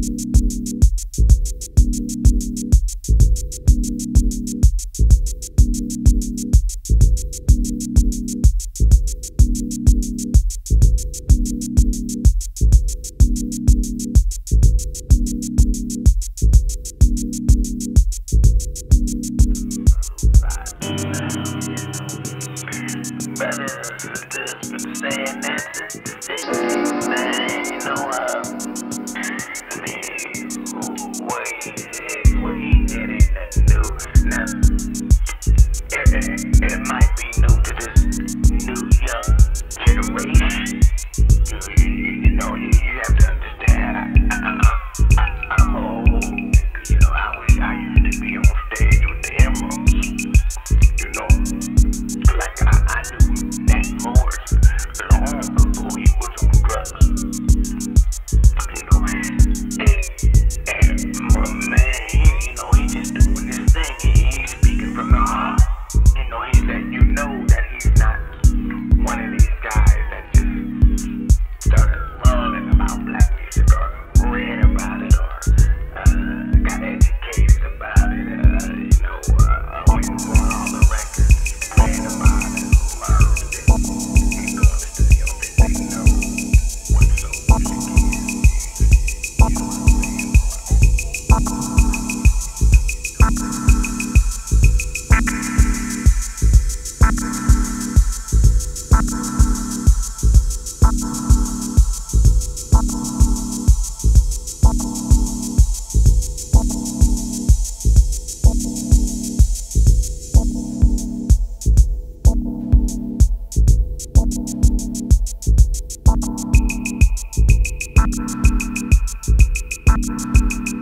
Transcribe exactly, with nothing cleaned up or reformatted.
saying that's the thing, man. You know, uh, I mean, wait, wait, it ain't nothing new. Now, it, it, it might be new to this new young generation. You, you know, you, you have to understand. I, I, I, I'm old. You know, I, was, I used to be on stage with the Emeralds. You know, like I, I knew Nat Morris long before he was on drugs. You know, and, and my man, he, you know, he just doing this thing. He, he's speaking from the heart. You know, he's letting you know that he's not one of these guys that just started learning about black music or read about it or uh, got educated about it. Uh, you know, uh, went and bought all the records, read about it, learned it. You know, the studio that they know what soul music is. You know what I'm saying? We'll be right back.